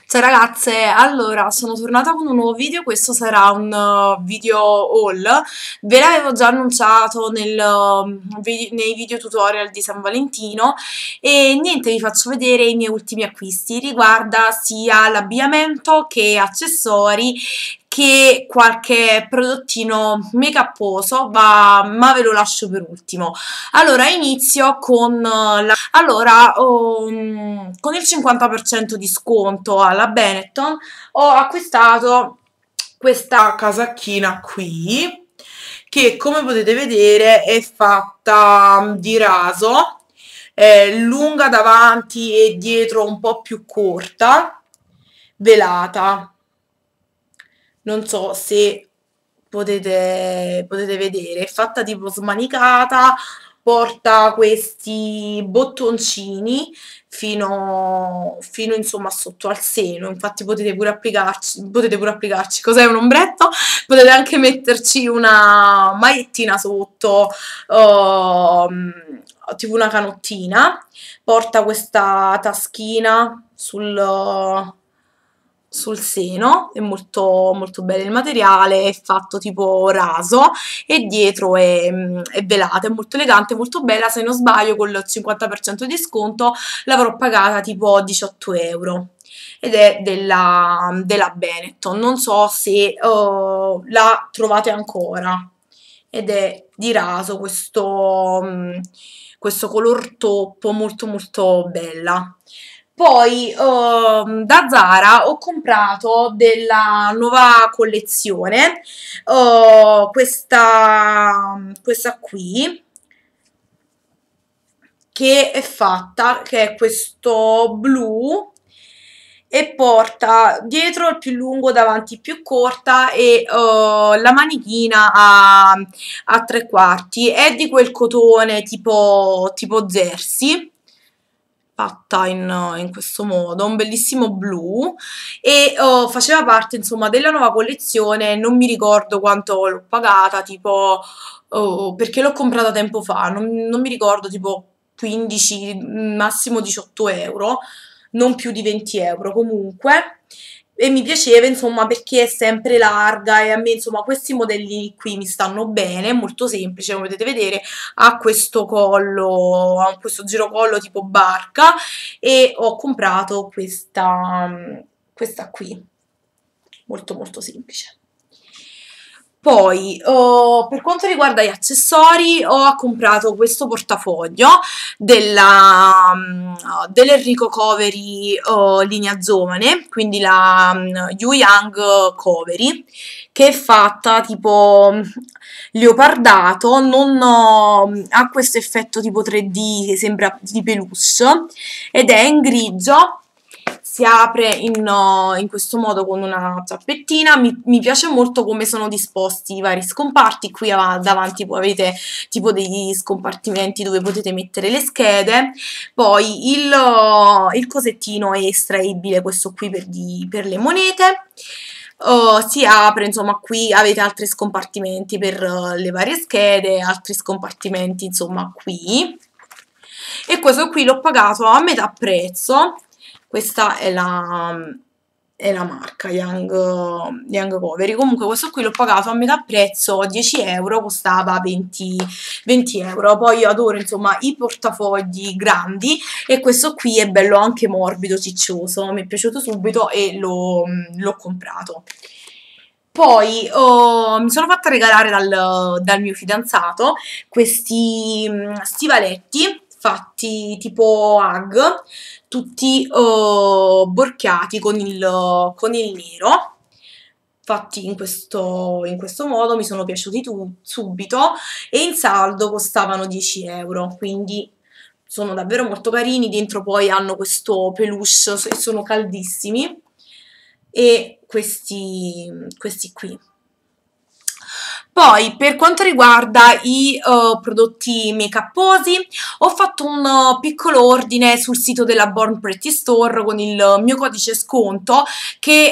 Ciao ragazze, allora sono tornata con un nuovo video, questo sarà un video haul, ve l'avevo già annunciato nei video tutorial di San Valentino e niente, vi faccio vedere i miei ultimi acquisti, riguarda sia l'abbigliamento che accessori che qualche prodottino make-uposo, ma ve lo lascio per ultimo. Allora inizio con il 50% di sconto alla Benetton ho acquistato questa casacchina qui che, come potete vedere, è fatta di raso, è lunga davanti e dietro un po' più corta, velata. Non so se potete vedere, è fatta tipo smanicata, porta questi bottoncini fino insomma sotto al seno, infatti potete pure applicarci, cos'è un ombretto? Potete anche metterci una magliettina sotto, tipo una canottina, porta questa taschina sul seno, è molto, molto bello il materiale, è fatto tipo raso e dietro è velata, è molto elegante, molto bella, se non sbaglio col 50% di sconto l'avrò pagata tipo 18 euro ed è della Benetton, non so se la trovate ancora ed è di raso questo color toppo molto molto bella. Poi da Zara ho comprato della nuova collezione, questa qui, che è questo blu e porta dietro il più lungo, davanti il più corta e la manichina a tre quarti. È di quel cotone tipo jersey, fatta in questo modo, un bellissimo blu e faceva parte insomma della nuova collezione, non mi ricordo quanto l'ho pagata, tipo perché l'ho comprata tempo fa, non mi ricordo, tipo 15, massimo 18 euro, non più di 20 euro comunque. E mi piaceva insomma perché è sempre larga e a me insomma questi modelli qui mi stanno bene, è molto semplice come potete vedere, ha questo collo, ha questo girocollo tipo barca e ho comprato questa qui, molto molto semplice. Poi, per quanto riguarda gli accessori, ho comprato questo portafoglio dell'Enrico Coveri linea giovane, quindi la Yu Yang Coveri, che è fatta tipo leopardato, non ha questo effetto tipo 3D che sembra di peluche, ed è in grigio. Si apre in questo modo con una zappettina, mi piace molto come sono disposti i vari scomparti, qui davanti poi avete tipo degli scompartimenti dove potete mettere le schede, poi il cosettino è estraibile, questo qui per le monete. Si apre, insomma, qui avete altri scompartimenti per le varie schede, altri scompartimenti, insomma, qui. E questo qui l'ho pagato a metà prezzo. Questa è la marca Young Coveri. Comunque questo qui l'ho pagato a metà prezzo, 10 euro, costava 20 euro. Poi io adoro insomma i portafogli grandi e questo qui è bello anche morbido, ciccioso, mi è piaciuto subito e l'ho comprato. Poi mi sono fatta regalare dal mio fidanzato questi stivaletti fatti tipo Ugg, tutti borchiati con il nero, fatti in questo modo, mi sono piaciuti subito e in saldo costavano 10 euro, quindi sono davvero molto carini, dentro poi hanno questo peluche e sono caldissimi, e questi qui. Poi, per quanto riguarda i prodotti make-uposi, ho fatto un piccolo ordine sul sito della Born Pretty Store con il mio codice sconto che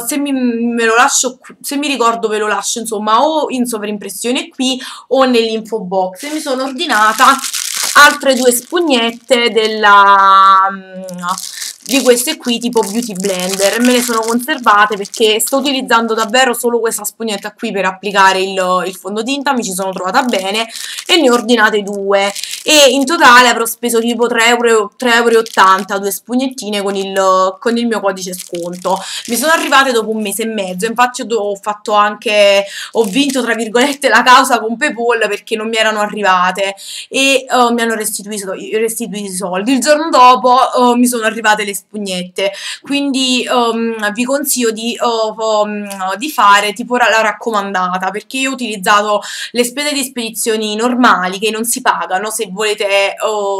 se mi ricordo ve lo lascio insomma o in sovraimpressione qui o nell'info box, e mi sono ordinata altre due spugnette di queste qui tipo Beauty Blender. Me le sono conservate perché sto utilizzando davvero solo questa spugnetta qui per applicare il fondotinta, mi ci sono trovata bene e ne ho ordinate due e in totale avrò speso tipo 3,80 €, due spugnettine con il mio codice sconto. Mi sono arrivate dopo un mese e mezzo, infatti ho vinto tra virgolette la causa con PayPal perché non mi erano arrivate e mi hanno restituito i soldi. Il giorno dopo mi sono arrivate le spugnette, quindi vi consiglio di fare tipo la raccomandata, perché io ho utilizzato le spese di spedizioni normali che non si pagano se volete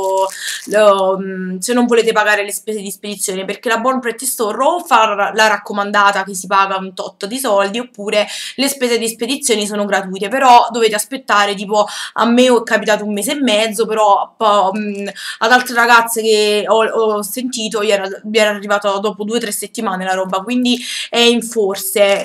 se non volete pagare le spese di spedizione, perché la Born Pretty Store o fa la raccomandata che si paga un tot di soldi oppure le spese di spedizioni sono gratuite, però dovete aspettare, tipo a me è capitato un mese e mezzo, però ad altre ragazze che ho sentito gli era arrivato dopo 2 o 3 settimane la roba, quindi è in forse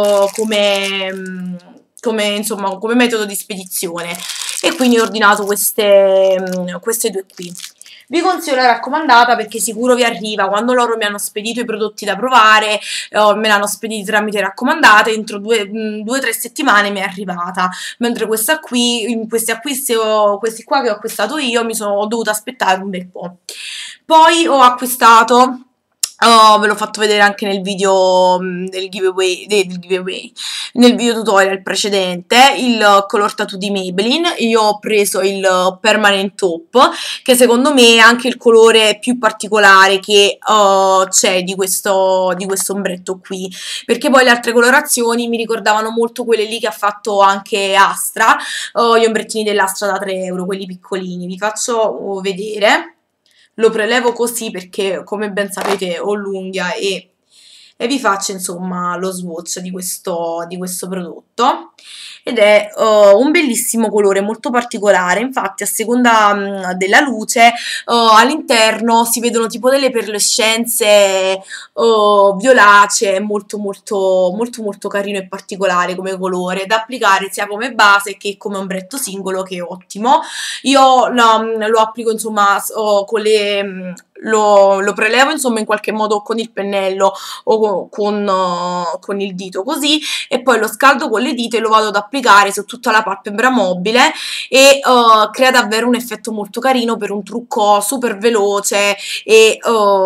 insomma, come metodo di spedizione e quindi ho ordinato queste due qui. Vi consiglio la raccomandata perché sicuro vi arriva. Quando loro mi hanno spedito i prodotti da provare, me l'hanno spediti tramite raccomandate, entro 2 o 3 settimane mi è arrivata, mentre questa qui, questi qua che ho acquistato io, ho dovuto aspettare un bel po'. Poi ho acquistato, ve l'ho fatto vedere anche nel video del giveaway, nel video tutorial precedente, il color tattoo di Maybelline. Io ho preso il Permanent Top, che secondo me è anche il colore più particolare che c'è di questo ombretto qui, perché poi le altre colorazioni mi ricordavano molto quelle lì che ha fatto anche Astra, gli ombrettini dell'Astra da 3 €, quelli piccolini. Vi faccio vedere. Lo prelevo così perché, come ben sapete, ho l'unghia e vi faccio insomma lo swatch di questo prodotto ed è un bellissimo colore molto particolare. Infatti a seconda della luce all'interno si vedono tipo delle perlescenze violacee, molto molto molto molto carino e particolare come colore, da applicare sia come base che come ombretto singolo, che è ottimo. Io lo applico insomma con lo prelevo insomma in qualche modo con il pennello o con il dito così, e poi lo scaldo con le dita e lo vado ad applicare su tutta la palpebra mobile e crea davvero un effetto molto carino per un trucco super veloce e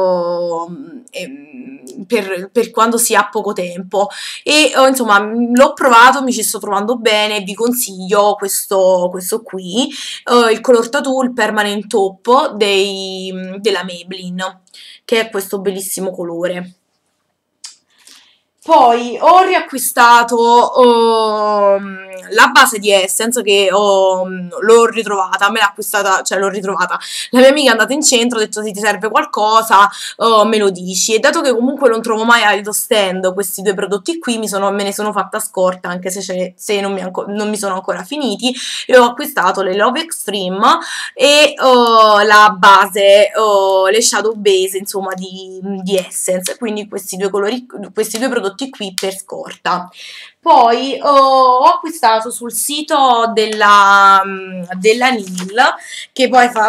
per quando si ha poco tempo. E insomma l'ho provato, mi ci sto trovando bene, vi consiglio questo qui, il color tattoo, il Permanent Top della Maybelline, che è questo bellissimo colore. Poi ho riacquistato la base di Essence che l'ho ritrovata, me l'ha acquistata, cioè l'ho ritrovata. La mia amica è andata in centro, ha detto se ti serve qualcosa me lo dici, e dato che comunque non trovo mai allo stand questi due prodotti qui, me ne sono fatta scorta, anche se non mi sono ancora finiti, e ho acquistato le Love Extreme e la base, le Shadow Base insomma di Essence, quindi questi due prodotti qui per scorta. Poi ho acquistato sul sito della Nil, che poi fa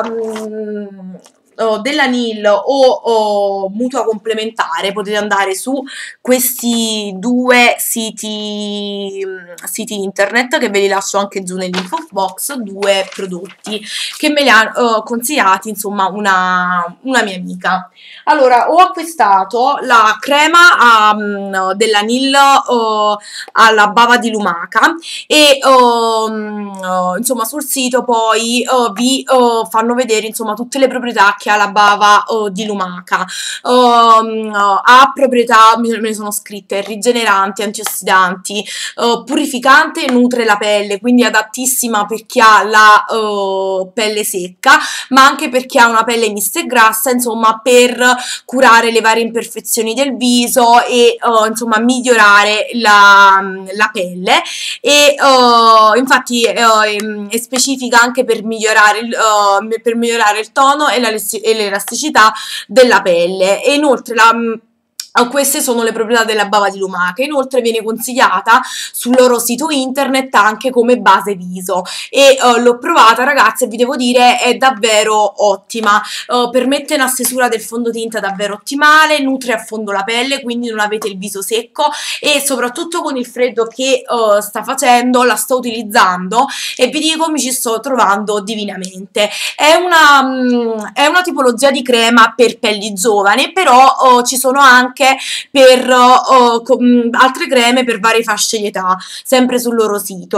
della Nil o Mutua Complementare. Potete andare su questi due siti internet, che ve li lascio anche giù nell'info box, due prodotti che me li ha consigliati insomma una mia amica. Allora, ho acquistato la crema della Nil alla bava di lumaca e insomma sul sito poi vi fanno vedere insomma tutte le proprietà che ha la bava di lumaca. Ha proprietà, me ne sono scritte, rigenerante, antiossidanti, purificante, nutre la pelle, quindi adattissima per chi ha la pelle secca, ma anche per chi ha una pelle mista e grassa, insomma per curare le varie imperfezioni del viso e insomma migliorare la pelle. E infatti è specifica anche per migliorare il tono e l'elasticità della pelle, e inoltre Queste sono le proprietà della bava di lumaca. Inoltre viene consigliata sul loro sito internet anche come base viso e l'ho provata ragazzi e vi devo dire è davvero ottima. Permette una stesura del fondotinta davvero ottimale, nutre a fondo la pelle, quindi non avete il viso secco, e soprattutto con il freddo che sta facendo la sto utilizzando e vi dico mi ci sto trovando divinamente. È una tipologia di crema per pelli giovani, però ci sono anche per altre creme per varie fasce di età, sempre sul loro sito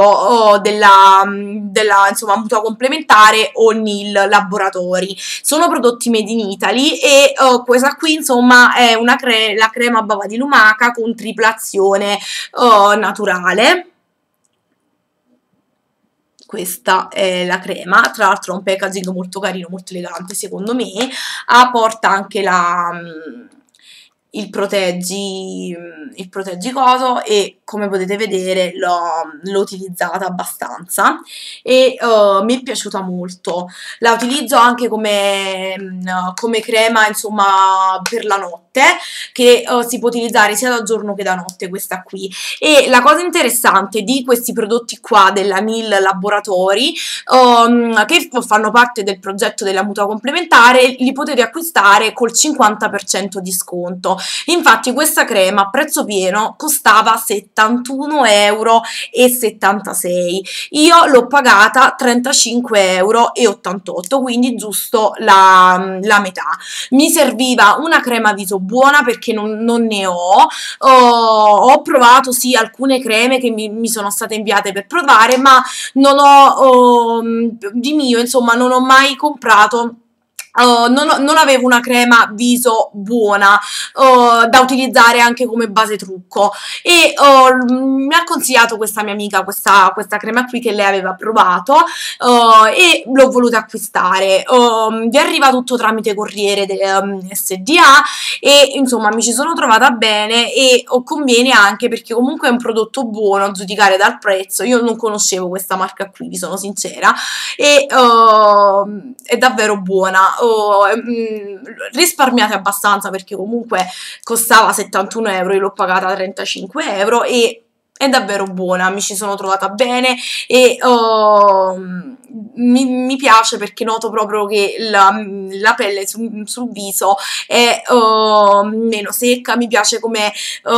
della insomma mutua complementare o Nil Laboratori. Sono prodotti made in Italy e questa qui insomma è la crema a bava di lumaca con triplazione naturale. Questa è la crema, tra l'altro ha un packaging molto carino, molto elegante secondo me, porta anche il proteggi coso e come potete vedere l'ho utilizzata abbastanza e mi è piaciuta molto. La utilizzo anche come crema insomma per la notte, che si può utilizzare sia da giorno che da notte questa qui. E la cosa interessante di questi prodotti qua della Nil Laboratori che fanno parte del progetto della mutua complementare, li potete acquistare col 50% di sconto. Infatti questa crema a prezzo pieno costava 71,76 €, io l'ho pagata 35,88 €, quindi giusto la metà. Mi serviva una crema viso buona perché non ne ho. Ho provato sì alcune creme che mi sono state inviate per provare, ma non ho di mio insomma non ho mai comprato. Non avevo una crema viso buona da utilizzare anche come base trucco e mi ha consigliato questa mia amica questa crema qui che lei aveva provato e l'ho voluta acquistare. Vi arriva tutto tramite corriere SDA e insomma mi ci sono trovata bene e conviene anche perché comunque è un prodotto buono a giudicare dal prezzo. Io non conoscevo questa marca qui, vi sono sincera, e è davvero buona. Risparmiate abbastanza perché comunque costava 71 €, io l'ho pagata 35 € e è davvero buona, mi ci sono trovata bene e mi piace perché noto proprio che la pelle sul viso è meno secca, mi piace come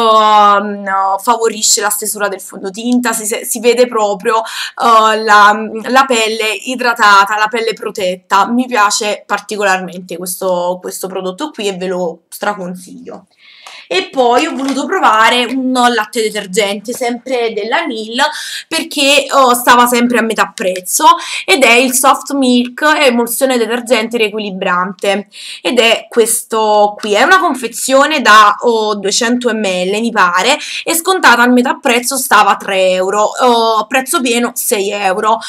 favorisce la stesura del fondotinta, si vede proprio la pelle idratata, la pelle protetta. Mi piace particolarmente questo prodotto qui e ve lo straconsiglio. E poi ho voluto provare un latte detergente sempre della Nil perché stava sempre a metà prezzo ed è il Soft Milk emulsione detergente riequilibrante ed è questo qui, è una confezione da 200 ml mi pare e scontata a metà prezzo stava a 3 €, a prezzo pieno 6 €.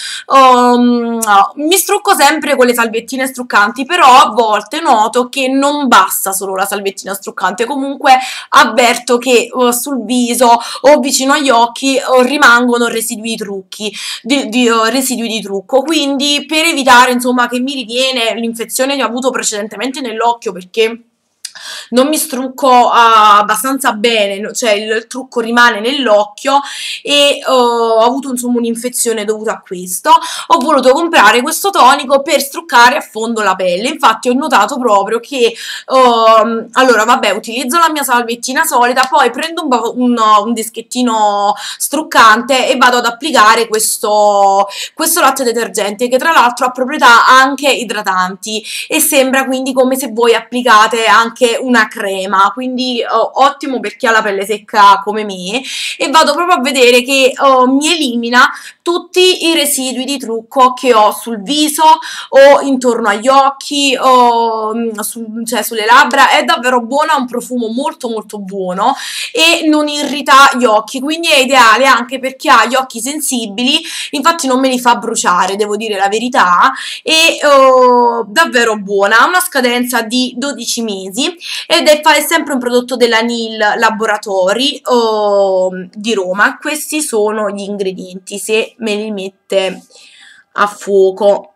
Mi strucco sempre con le salviettine struccanti, però a volte noto che non basta solo la salviettina struccante, comunque avverto che sul viso o vicino agli occhi rimangono residui di trucchi, residui di trucco, quindi per evitare insomma che mi riviene l'infezione che ho avuto precedentemente nell'occhio, perché non mi strucco abbastanza bene, cioè il trucco rimane nell'occhio e ho avuto insomma un'infezione dovuta a questo. Ho voluto comprare questo tonico per struccare a fondo la pelle, infatti ho notato proprio che allora vabbè, utilizzo la mia salviettina solita, poi prendo un dischettino struccante e vado ad applicare questo latte detergente che tra l'altro ha proprietà anche idratanti e sembra quindi come se voi applicate anche una crema, quindi ottimo per chi ha la pelle secca come me, e vado proprio a vedere che mi elimina tutti i residui di trucco che ho sul viso o intorno agli occhi o cioè sulle labbra. È davvero buona, ha un profumo molto molto buono e non irrita gli occhi, quindi è ideale anche per chi ha gli occhi sensibili, infatti non me li fa bruciare, devo dire la verità, e davvero buona, ha una scadenza di 12 mesi ed è sempre un prodotto della Nil Laboratori di Roma. Questi sono gli ingredienti, se me li mette a fuoco.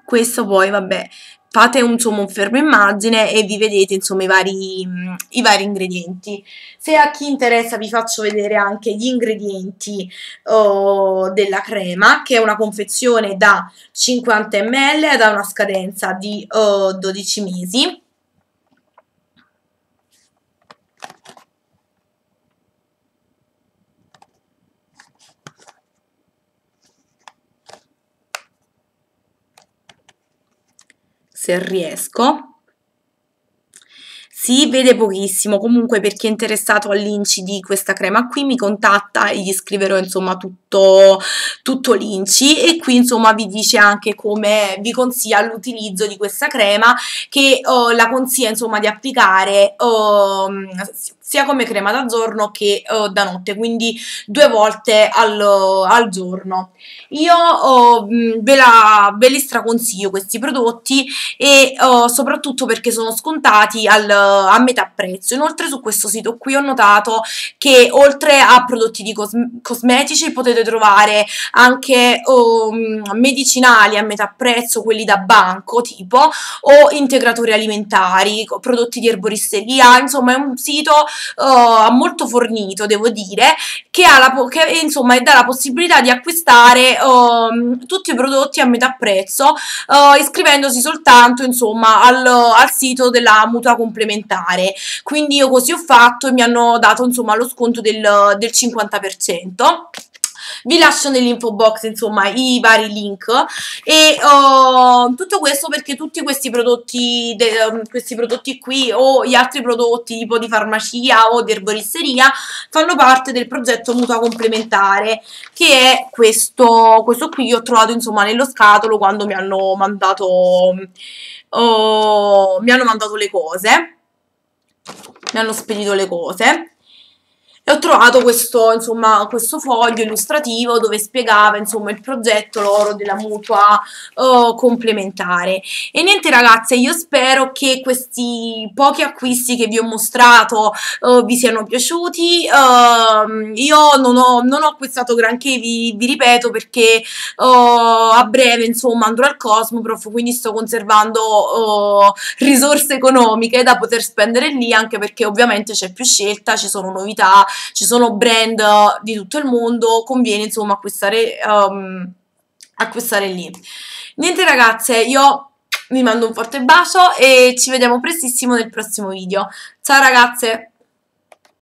Questo poi, vabbè, fate insomma un fermo immagine e vi vedete insomma i vari ingredienti. Se a chi interessa vi faccio vedere anche gli ingredienti della crema, che è una confezione da 50 ml ed ha una scadenza di 12 mesi. Se riesco. Si vede pochissimo, comunque per chi è interessato all'inci di questa crema qui mi contatta e gli scriverò insomma tutto l'inci, e qui insomma vi dice anche come vi consiglia l'utilizzo di questa crema, che la consiglia insomma di applicare sia come crema da giorno che da notte, quindi 2 volte al giorno. Io ve li straconsiglio questi prodotti, e soprattutto perché sono scontati a metà prezzo. Inoltre su questo sito qui ho notato che oltre a prodotti di cosmetici potete trovare anche medicinali a metà prezzo, quelli da banco tipo, o integratori alimentari, prodotti di erboristeria. Insomma è un sito molto fornito, devo dire, che insomma dà la possibilità di acquistare tutti i prodotti a metà prezzo, iscrivendosi soltanto insomma al sito della mutua complementare. Quindi io così ho fatto e mi hanno dato insomma lo sconto del 50%. Vi lascio nell'info box insomma i vari link, e tutto questo perché tutti questi prodotti qui o gli altri prodotti tipo di farmacia o di erboristeria fanno parte del progetto mutua complementare, che è questo qui che ho trovato insomma nello scatolo quando mi hanno mandato le cose, mi hanno spedito le cose. E ho trovato questo foglio illustrativo dove spiegava insomma il progetto loro della mutua complementare. E niente ragazze, io spero che questi pochi acquisti che vi ho mostrato vi siano piaciuti. Io non ho acquistato granché, vi ripeto, perché a breve insomma andrò al Cosmoprof, quindi sto conservando risorse economiche da poter spendere lì, anche perché ovviamente c'è più scelta, ci sono novità, ci sono brand di tutto il mondo, conviene insomma acquistare lì. Niente ragazze, io vi mando un forte bacio e ci vediamo prestissimo nel prossimo video. Ciao ragazze!